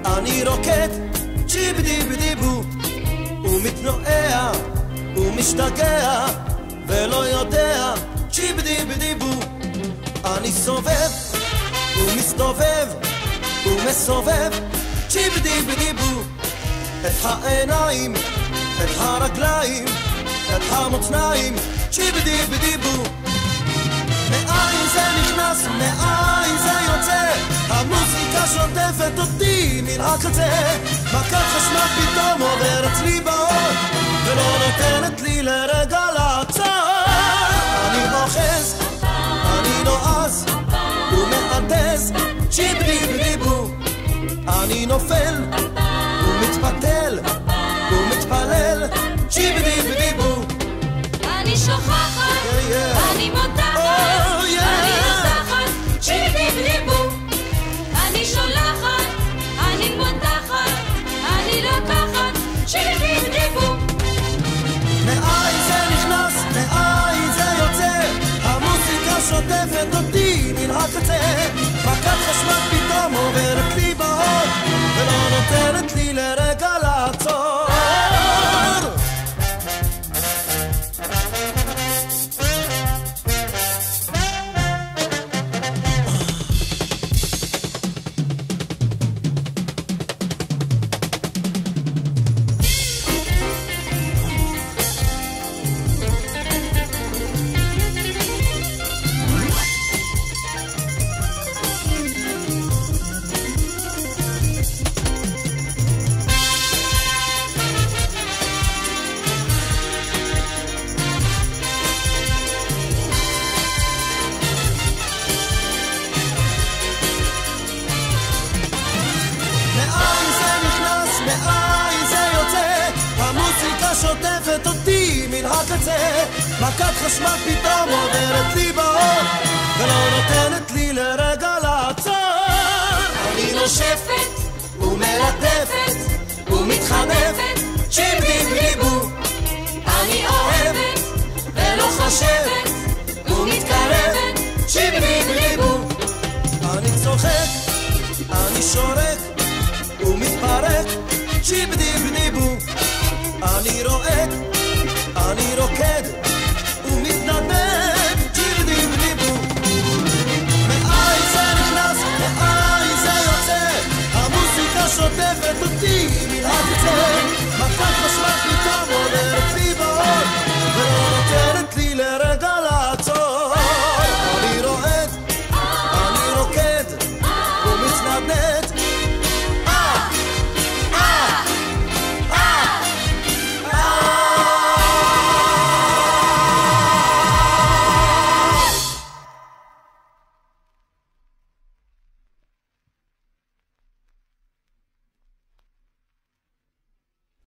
אני רוקד צ'יבדי בדיבו ומתנועע ומשתגע ולא יודע צ'יבדי בדיבו אני סובב ומסתובב ומסובב צ'יבדי בדיבו את העיניים, את הרגליים, את המותניים צ'יבדי בדיבו מאין זה נכנס, מאין זה יוצא המוזיקה שוטפת אותי מן הקצה מכת חשמל פתאום עוברת לי בעוד ולא נותנת לי לרגע לעצור אני אוחז, אני נועז ומעטז צ'יבדי בדיבו אני נופל ומתפתל ומתפלל צ'יבדי בדיבו אני שוכחת, אני מותחת, אני נותחת, צ'יבדי בדיבו אני שולחת, אני פותחת, אני לוקחת, צ'יבדי בדיבו מאין זה נכנס, מאין זה יוצא המוזיקה שוטפת אותי מן הקצה מכת חשמל פתאום עוברת לי בעוד ולא נותנת לי לרגע לעצור שוטפת אותי מן הקצה מכת חשמל פתאום עוברת לי בעוד ולא נותנת לי לרגע לעצור אני נושפת ומלטפת ומתחנפת צ'יבדי בדיבו אני אוהבת ולא חושבת ומתקרבת צ'יבדי בדיבו אני צוחק, אני שורק ומתפרק צ'יבדי בדיבו אני רואה